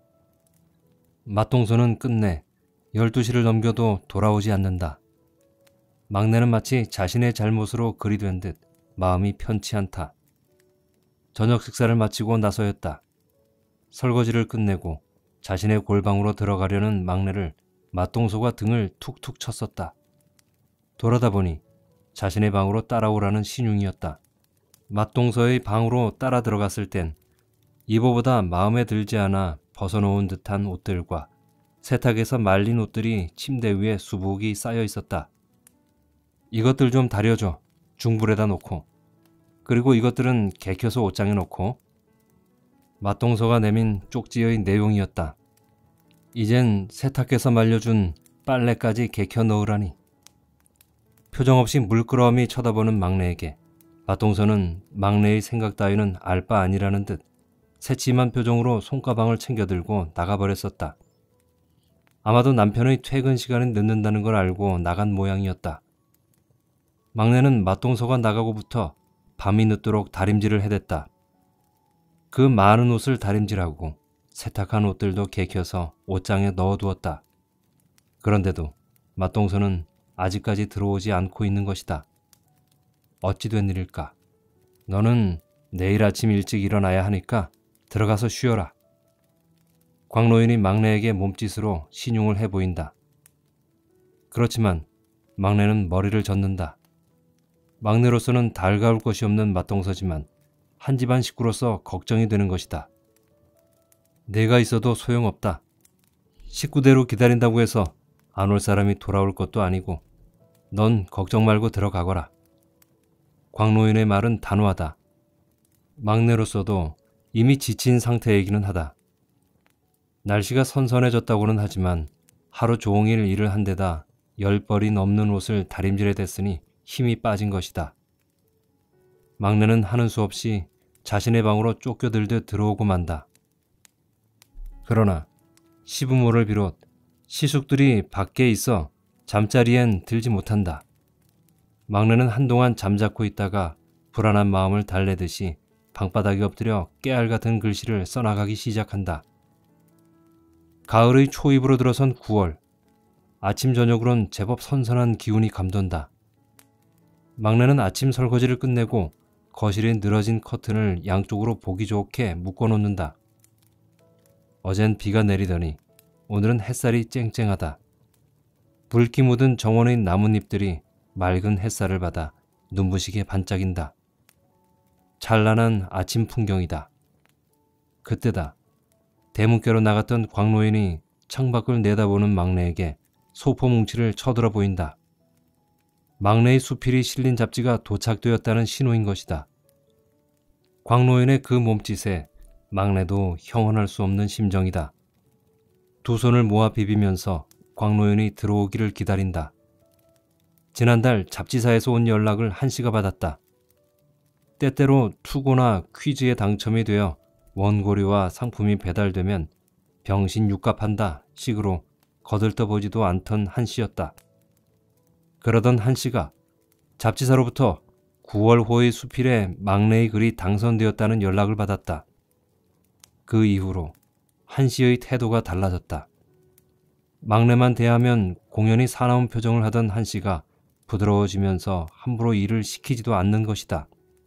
맞동서는 끝내 12시를 넘겨도 돌아오지 않는다. 막내는 마치 자신의 잘못으로 그리 된 듯 마음이 편치 않다. 저녁 식사를 마치고 나서였다. 설거지를 끝내고 자신의 골방으로 들어가려는 막내를 맞동서가 등을 툭툭 쳤었다. 돌아다 보니 자신의 방으로 따라오라는 신용이었다. 맞동서의 방으로 따라 들어갔을 땐 이보보다 마음에 들지 않아 벗어놓은 듯한 옷들과 세탁에서 말린 옷들이 침대 위에 수북이 쌓여 있었다. 이것들 좀 다려줘. 중불에다 놓고. 그리고 이것들은 개켜서 옷장에 놓고. 맞동서가 내민 쪽지의 내용이었다. 이젠 세탁해서 말려준 빨래까지 개켜 넣으라니. 표정 없이 물끄러미 쳐다보는 막내에게 맞동서는 막내의 생각 따위는 알 바 아니라는 듯 새침한 표정으로 손가방을 챙겨들고 나가버렸었다. 아마도 남편의 퇴근 시간이 늦는다는 걸 알고 나간 모양이었다. 막내는 맞동서가 나가고부터 밤이 늦도록 다림질을 해댔다. 그 많은 옷을 다림질하고 세탁한 옷들도 개켜서 옷장에 넣어두었다. 그런데도 맞동서는 아직까지 들어오지 않고 있는 것이다. 어찌 된 일일까? 너는 내일 아침 일찍 일어나야 하니까 들어가서 쉬어라. 광노인이 막내에게 몸짓으로 신용을 해보인다. 그렇지만 막내는 머리를 젓는다. 막내로서는 달가울 것이 없는 맞동서지만 한 집안 식구로서 걱정이 되는 것이다. 내가 있어도 소용없다. 식구대로 기다린다고 해서 안 올 사람이 돌아올 것도 아니고 넌 걱정 말고 들어가거라. 광노인의 말은 단호하다. 막내로서도 이미 지친 상태이기는 하다. 날씨가 선선해졌다고는 하지만 하루 종일 일을 한 데다 10벌이 넘는 옷을 다림질에 댔으니 힘이 빠진 것이다. 막내는 하는 수 없이 자신의 방으로 쫓겨들듯 들어오고 만다. 그러나 시부모를 비롯 시숙들이 밖에 있어 잠자리엔 들지 못한다. 막내는 한동안 잠자코 있다가 불안한 마음을 달래듯이 방바닥에 엎드려 깨알 같은 글씨를 써나가기 시작한다. 가을의 초입으로 들어선 9월. 아침 저녁으론 제법 선선한 기운이 감돈다. 막내는 아침 설거지를 끝내고 거실에 늘어진 커튼을 양쪽으로 보기 좋게 묶어놓는다. 어젠 비가 내리더니 오늘은 햇살이 쨍쨍하다. 붉기 묻은 정원의 나뭇잎들이 맑은 햇살을 받아 눈부시게 반짝인다. 찬란한 아침 풍경이다. 그때다. 대문께로 나갔던 광노인이 창밖을 내다보는 막내에게 소포 뭉치를 쳐들어 보인다. 막내의 수필이 실린 잡지가 도착되었다는 신호인 것이다. 광노인의 그 몸짓에 막내도 형언할 수 없는 심정이다. 두 손을 모아 비비면서 광노인이 들어오기를 기다린다. 지난달 잡지사에서 온 연락을 한씨가 받았다. 때때로 투고나 퀴즈에 당첨이 되어 원고료와 상품이 배달되면 병신 육갑한다 식으로 거들떠보지도 않던 한씨였다. 그러던 한씨가 잡지사로부터 9월호의 수필에 막내의 글이 당선되었다는 연락을 받았다. 그 이후로 한씨의 태도가 달라졌다. 막내만 대하면 공연히 사나운 표정을 하던 한씨가 부드러워지면서 함부로 일을 시키지도 않는 것이다.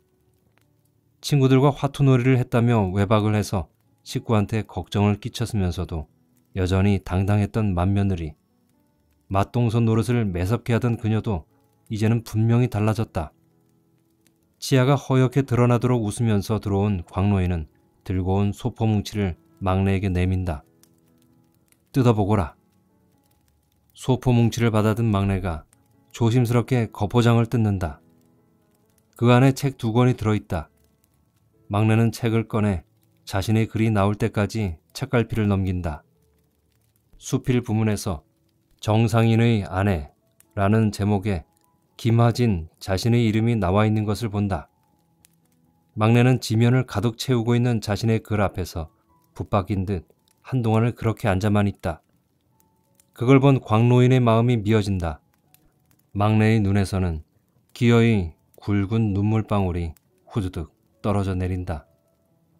친구들과 화투놀이를 했다며 외박을 해서 식구한테 걱정을 끼쳤으면서도 여전히 당당했던 맏며느리. 맞동선 노릇을 매섭게 하던 그녀도 이제는 분명히 달라졌다. 치아가 허옇게 드러나도록 웃으면서 들어온 광노인은 들고 온 소포 뭉치를 막내에게 내민다. 뜯어보거라. 소포 뭉치를 받아든 막내가 조심스럽게 거포장을 뜯는다. 그 안에 책 2권이 들어있다. 막내는 책을 꺼내 자신의 글이 나올 때까지 책갈피를 넘긴다. 수필 부문에서 정상인의 아내라는 제목에 김하진 자신의 이름이 나와 있는 것을 본다. 막내는 지면을 가득 채우고 있는 자신의 글 앞에서 붙박인 듯 한동안을 그렇게 앉아만 있다. 그걸 본 광노인의 마음이 미어진다. 막내의 눈에서는 기어이 굵은 눈물방울이 후두둑 떨어져 내린다.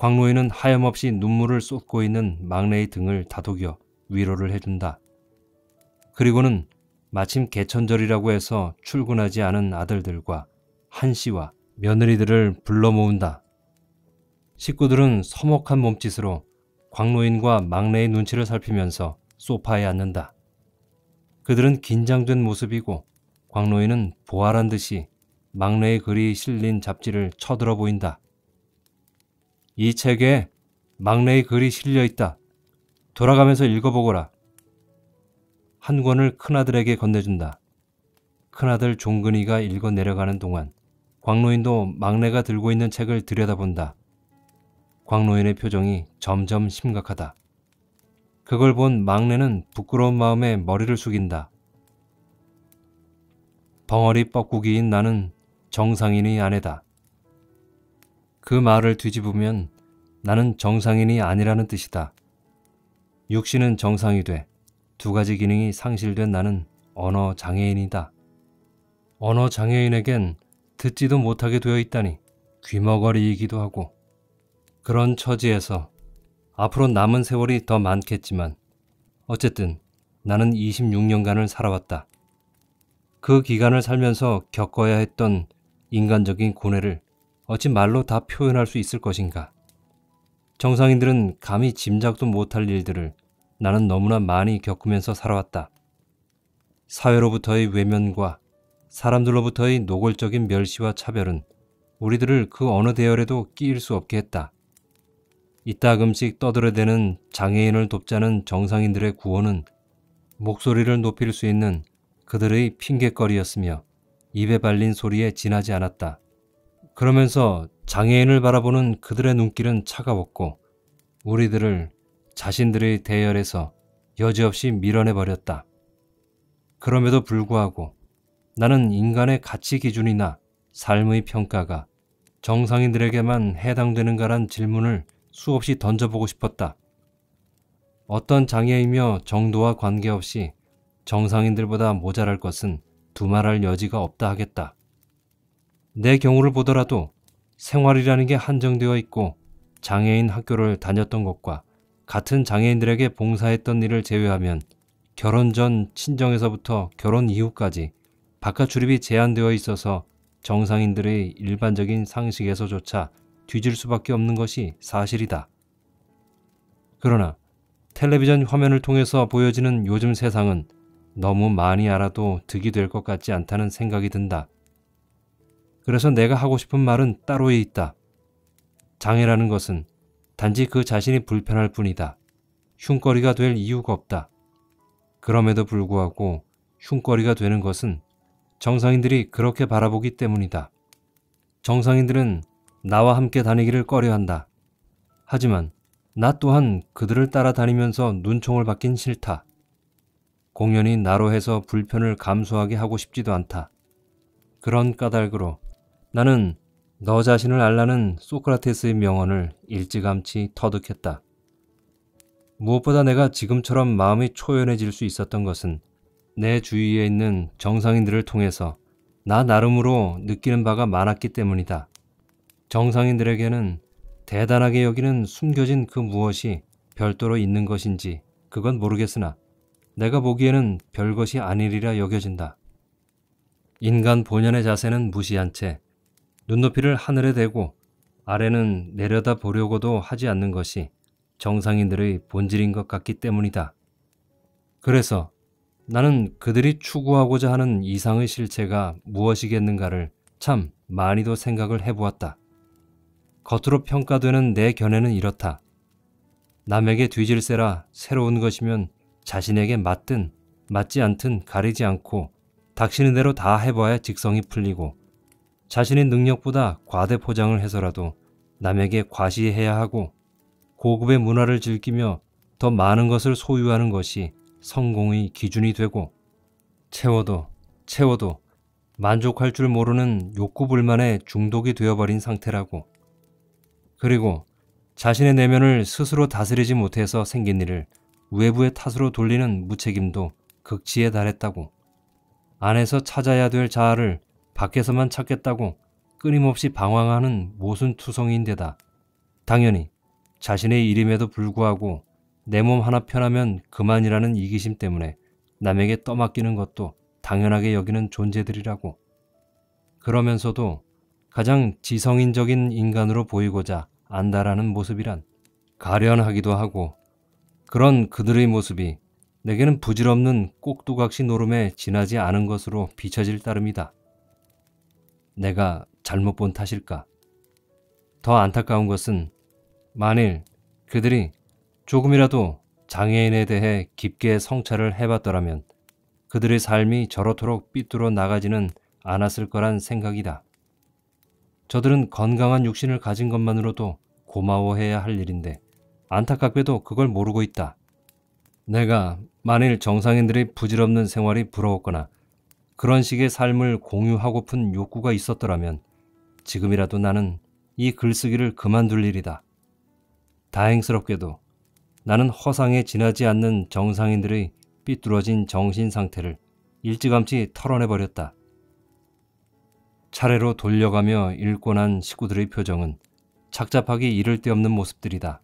광노인은 하염없이 눈물을 쏟고 있는 막내의 등을 다독여 위로를 해준다. 그리고는 마침 개천절이라고 해서 출근하지 않은 아들들과 한씨와 며느리들을 불러 모은다. 식구들은 서먹한 몸짓으로 광노인과 막내의 눈치를 살피면서 소파에 앉는다. 그들은 긴장된 모습이고 광노인은 보활한 듯이 막내의 글이 실린 잡지를 쳐들어 보인다. 이 책에 막내의 글이 실려 있다. 돌아가면서 읽어보거라. 한 권을 큰아들에게 건네준다. 큰아들 종근이가 읽어 내려가는 동안 광노인도 막내가 들고 있는 책을 들여다본다. 광노인의 표정이 점점 심각하다. 그걸 본 막내는 부끄러운 마음에 머리를 숙인다. 벙어리 뻐꾸기인 나는 정상인의 아내다. 그 말을 뒤집으면 나는 정상인이 아니라는 뜻이다. 육신은 정상이 돼 두 가지 기능이 상실된 나는 언어 장애인이다. 언어 장애인에겐 듣지도 못하게 되어 있다니 귀머거리이기도 하고, 그런 처지에서 앞으로 남은 세월이 더 많겠지만 어쨌든 나는 26년간을 살아왔다. 그 기간을 살면서 겪어야 했던 인간적인 고뇌를 어찌 말로 다 표현할 수 있을 것인가. 정상인들은 감히 짐작도 못할 일들을 나는 너무나 많이 겪으면서 살아왔다. 사회로부터의 외면과 사람들로부터의 노골적인 멸시와 차별은 우리들을 그 어느 대열에도 끼일 수 없게 했다. 이따금씩 떠들어대는 장애인을 돕자는 정상인들의 구호는 목소리를 높일 수 있는 그들의 핑곗거리였으며 입에 발린 소리에 지나지 않았다. 그러면서 장애인을 바라보는 그들의 눈길은 차가웠고 우리들을 자신들의 대열에서 여지없이 밀어내버렸다. 그럼에도 불구하고 나는 인간의 가치 기준이나 삶의 평가가 정상인들에게만 해당되는가란 질문을 수없이 던져보고 싶었다. 어떤 장애이며 정도와 관계없이 정상인들보다 모자랄 것은 두말할 여지가 없다 하겠다. 내 경우를 보더라도 생활이라는 게 한정되어 있고 장애인 학교를 다녔던 것과 같은 장애인들에게 봉사했던 일을 제외하면 결혼 전 친정에서부터 결혼 이후까지 바깥 출입이 제한되어 있어서 정상인들의 일반적인 상식에서조차 뒤질 수밖에 없는 것이 사실이다. 그러나 텔레비전 화면을 통해서 보여지는 요즘 세상은 너무 많이 알아도 득이 될 것 같지 않다는 생각이 든다. 그래서 내가 하고 싶은 말은 따로에 있다. 장애라는 것은 단지 그 자신이 불편할 뿐이다. 흉거리가 될 이유가 없다. 그럼에도 불구하고 흉거리가 되는 것은 정상인들이 그렇게 바라보기 때문이다. 정상인들은 나와 함께 다니기를 꺼려한다. 하지만 나 또한 그들을 따라다니면서 눈총을 받긴 싫다. 공연히 나로 해서 불편을 감수하게 하고 싶지도 않다. 그런 까닭으로 나는 너 자신을 알라는 소크라테스의 명언을 일찌감치 터득했다. 무엇보다 내가 지금처럼 마음이 초연해질 수 있었던 것은 내 주위에 있는 정상인들을 통해서 나 나름으로 느끼는 바가 많았기 때문이다. 정상인들에게는 대단하게 여기는 숨겨진 그 무엇이 별도로 있는 것인지 그건 모르겠으나 내가 보기에는 별것이 아니리라 여겨진다. 인간 본연의 자세는 무시한 채 눈높이를 하늘에 대고 아래는 내려다 보려고도 하지 않는 것이 정상인들의 본질인 것 같기 때문이다. 그래서 나는 그들이 추구하고자 하는 이상의 실체가 무엇이겠는가를 참 많이도 생각을 해보았다. 겉으로 평가되는 내 견해는 이렇다. 남에게 뒤질세라 새로운 것이면 자신에게 맞든 맞지 않든 가리지 않고 닥치는 대로 다 해봐야 직성이 풀리고 자신의 능력보다 과대 포장을 해서라도 남에게 과시해야 하고 고급의 문화를 즐기며 더 많은 것을 소유하는 것이 성공의 기준이 되고 채워도 만족할 줄 모르는 욕구불만에 중독이 되어버린 상태라고. 그리고 자신의 내면을 스스로 다스리지 못해서 생긴 일을 외부의 탓으로 돌리는 무책임도 극치에 달했다고. 안에서 찾아야 될 자아를 밖에서만 찾겠다고 끊임없이 방황하는 모순투성이인데다 당연히 자신의 일임에도 불구하고 내 몸 하나 편하면 그만이라는 이기심 때문에 남에게 떠맡기는 것도 당연하게 여기는 존재들이라고. 그러면서도 가장 지성인적인 인간으로 보이고자 안다라는 모습이란 가련하기도 하고, 그런 그들의 모습이 내게는 부질없는 꼭두각시 노름에 지나지 않은 것으로 비춰질 따름이다. 내가 잘못 본 탓일까? 더 안타까운 것은 만일 그들이 조금이라도 장애인에 대해 깊게 성찰을 해봤더라면 그들의 삶이 저렇도록 삐뚤어 나가지는 않았을 거란 생각이다. 저들은 건강한 육신을 가진 것만으로도 고마워해야 할 일인데 안타깝게도 그걸 모르고 있다. 내가 만일 정상인들의 부질없는 생활이 부러웠거나 그런 식의 삶을 공유하고픈 욕구가 있었더라면 지금이라도 나는 이 글쓰기를 그만둘 일이다. 다행스럽게도 나는 허상에 지나지 않는 정상인들의 삐뚤어진 정신 상태를 일찌감치 털어내버렸다. 차례로 돌려가며 읽고 난 식구들의 표정은 착잡하기 이를 데 없는 모습들이다.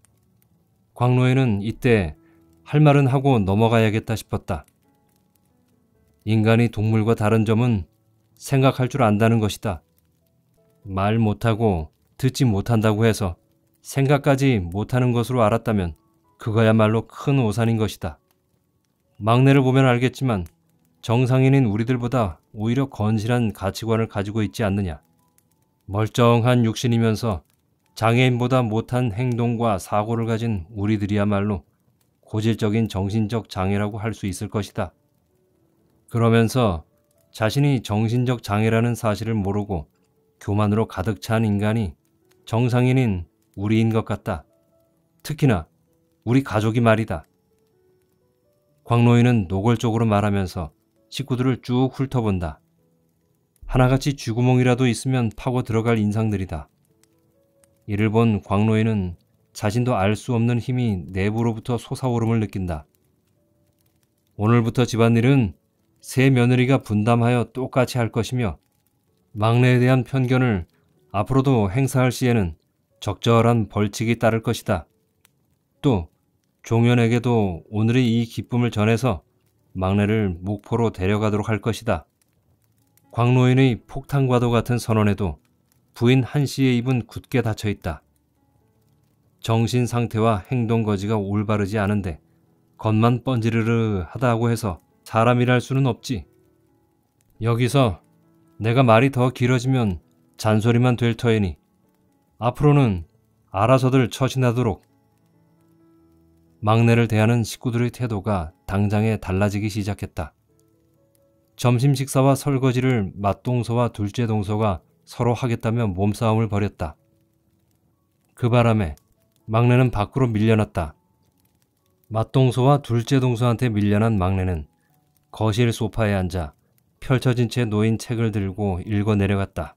광로에는 이때 할 말은 하고 넘어가야겠다 싶었다. 인간이 동물과 다른 점은 생각할 줄 안다는 것이다. 말 못하고 듣지 못한다고 해서 생각까지 못하는 것으로 알았다면 그거야말로 큰 오산인 것이다. 막내를 보면 알겠지만 정상인인 우리들보다 오히려 건실한 가치관을 가지고 있지 않느냐. 멀쩡한 육신이면서 장애인보다 못한 행동과 사고를 가진 우리들이야말로 고질적인 정신적 장애라고 할 수 있을 것이다. 그러면서 자신이 정신적 장애라는 사실을 모르고 교만으로 가득 찬 인간이 정상인인 우리인 것 같다. 특히나 우리 가족이 말이다. 광노인은 노골적으로 말하면서 식구들을 쭉 훑어본다. 하나같이 쥐구멍이라도 있으면 파고 들어갈 인상들이다. 이를 본 광노인은 자신도 알 수 없는 힘이 내부로부터 솟아오름을 느낀다. 오늘부터 집안일은 세 며느리가 분담하여 똑같이 할 것이며 막내에 대한 편견을 앞으로도 행사할 시에는 적절한 벌칙이 따를 것이다. 또 종현에게도 오늘의 이 기쁨을 전해서 막내를 목포로 데려가도록 할 것이다. 광노인의 폭탄과도 같은 선언에도 부인 한씨의 입은 굳게 닫혀있다. 정신 상태와 행동 거지가 올바르지 않은데 겉만 뻔지르르 하다고 해서 사람이랄 수는 없지. 여기서 내가 말이 더 길어지면 잔소리만 될 터이니 앞으로는 알아서들 처신하도록. 막내를 대하는 식구들의 태도가 당장에 달라지기 시작했다. 점심 식사와 설거지를 맏동서와 둘째 동서가 서로 하겠다며 몸싸움을 벌였다. 그 바람에 막내는 밖으로 밀려났다. 맏동서와 둘째 동서한테 밀려난 막내는 거실 소파에 앉아 펼쳐진 채 놓인 책을 들고 읽어 내려갔다.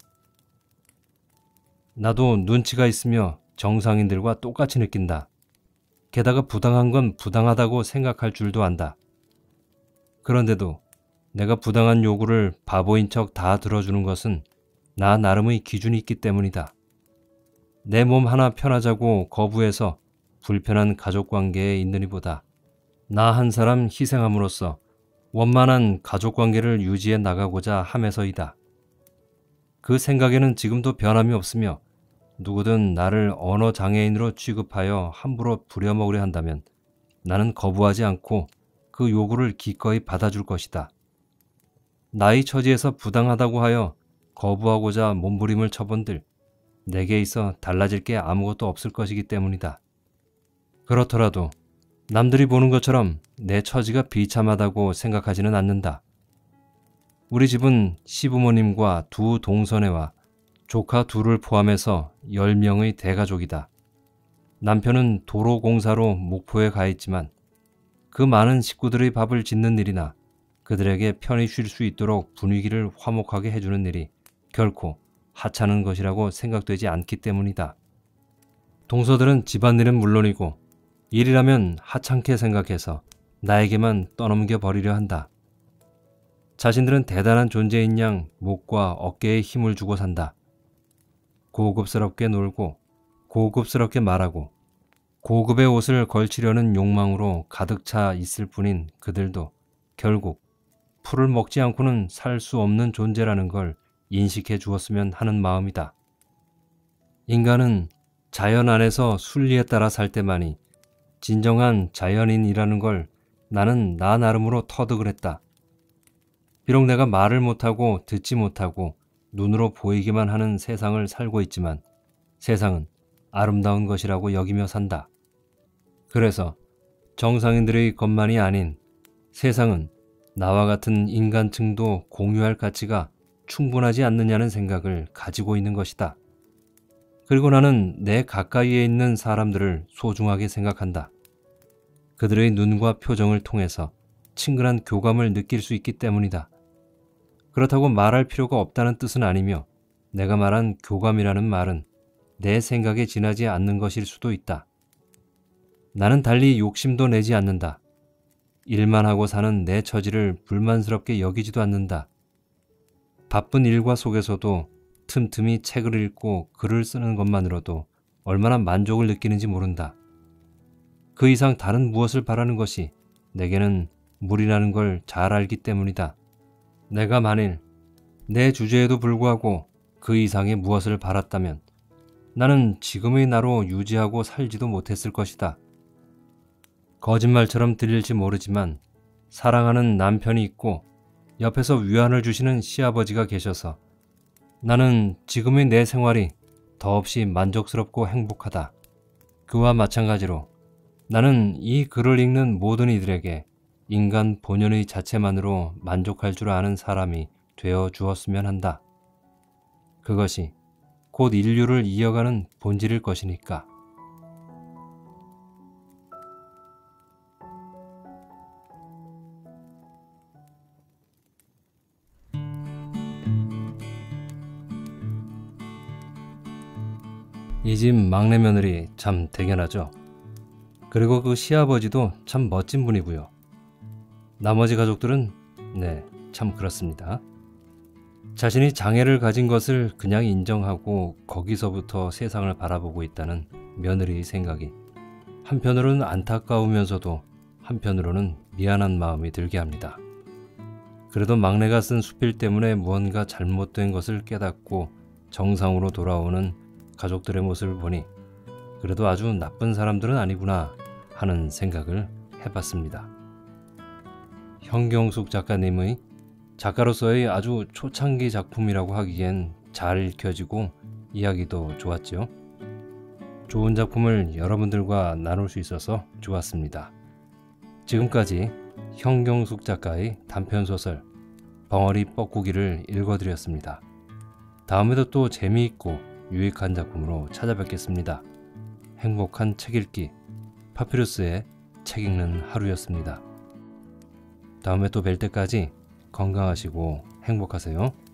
나도 눈치가 있으며 정상인들과 똑같이 느낀다. 게다가 부당한 건 부당하다고 생각할 줄도 안다. 그런데도 내가 부당한 요구를 바보인 척 다 들어주는 것은 나 나름의 기준이 있기 때문이다. 내 몸 하나 편하자고 거부해서 불편한 가족관계에 있느니보다 나 한 사람 희생함으로써 원만한 가족관계를 유지해 나가고자 함에서이다. 그 생각에는 지금도 변함이 없으며 누구든 나를 언어장애인으로 취급하여 함부로 부려먹으려 한다면 나는 거부하지 않고 그 요구를 기꺼이 받아줄 것이다. 나의 처지에서 부당하다고 하여 거부하고자 몸부림을 쳐본들 내게 있어 달라질 게 아무것도 없을 것이기 때문이다. 그렇더라도 남들이 보는 것처럼 내 처지가 비참하다고 생각하지는 않는다. 우리 집은 시부모님과 두 동서네와 조카 둘을 포함해서 10명의 대가족이다. 남편은 도로공사로 목포에 가 있지만 그 많은 식구들의 밥을 짓는 일이나 그들에게 편히 쉴 수 있도록 분위기를 화목하게 해주는 일이 결코 하찮은 것이라고 생각되지 않기 때문이다. 동서들은 집안일은 물론이고 일이라면 하찮게 생각해서 나에게만 떠넘겨 버리려 한다. 자신들은 대단한 존재인 양 목과 어깨에 힘을 주고 산다. 고급스럽게 놀고 고급스럽게 말하고 고급의 옷을 걸치려는 욕망으로 가득 차 있을 뿐인 그들도 결국 풀을 먹지 않고는 살 수 없는 존재라는 걸 인식해 주었으면 하는 마음이다. 인간은 자연 안에서 순리에 따라 살 때만이 진정한 자연인이라는 걸 나는 나 나름으로 터득을 했다. 비록 내가 말을 못하고 듣지 못하고 눈으로 보이기만 하는 세상을 살고 있지만 세상은 아름다운 것이라고 여기며 산다. 그래서 정상인들의 것만이 아닌 세상은 나와 같은 인간층도 공유할 가치가 충분하지 않느냐는 생각을 가지고 있는 것이다. 그리고 나는 내 가까이에 있는 사람들을 소중하게 생각한다. 그들의 눈과 표정을 통해서 친근한 교감을 느낄 수 있기 때문이다. 그렇다고 말할 필요가 없다는 뜻은 아니며 내가 말한 교감이라는 말은 내 생각에 지나지 않는 것일 수도 있다. 나는 달리 욕심도 내지 않는다. 일만 하고 사는 내 처지를 불만스럽게 여기지도 않는다. 바쁜 일과 속에서도 틈틈이 책을 읽고 글을 쓰는 것만으로도 얼마나 만족을 느끼는지 모른다. 그 이상 다른 무엇을 바라는 것이 내게는 무리라는 걸 잘 알기 때문이다. 내가 만일 내 주제에도 불구하고 그 이상의 무엇을 바랐다면 나는 지금의 나로 유지하고 살지도 못했을 것이다. 거짓말처럼 들릴지 모르지만 사랑하는 남편이 있고 옆에서 위안을 주시는 시아버지가 계셔서 나는 지금의 내 생활이 더없이 만족스럽고 행복하다. 그와 마찬가지로 나는 이 글을 읽는 모든 이들에게 인간 본연의 자체만으로 만족할 줄 아는 사람이 되어 주었으면 한다. 그것이 곧 인류를 이어가는 본질일 것이니까. 이 집 막내 며느리 참 대견하죠. 그리고 그 시아버지도 참 멋진 분이고요. 나머지 가족들은 참 그렇습니다. 자신이 장애를 가진 것을 그냥 인정하고 거기서부터 세상을 바라보고 있다는 며느리의 생각이 한편으로는 안타까우면서도 한편으로는 미안한 마음이 들게 합니다. 그래도 막내가 쓴 수필 때문에 무언가 잘못된 것을 깨닫고 정상으로 돌아오는 가족들의 모습을 보니 그래도 아주 나쁜 사람들은 아니구나 하는 생각을 해봤습니다. 현경숙 작가님의 작가로서의 아주 초창기 작품이라고 하기엔 잘 읽혀지고 이야기도 좋았죠. 좋은 작품을 여러분들과 나눌 수 있어서 좋았습니다. 지금까지 현경숙 작가의 단편소설 벙어리 뻐꾸기를 읽어드렸습니다. 다음에도 또 재미있고 유익한 작품으로 찾아뵙겠습니다. 행복한 책 읽기 파피루스의 책 읽는 하루였습니다. 다음에 또 뵐 때까지 건강하시고 행복하세요.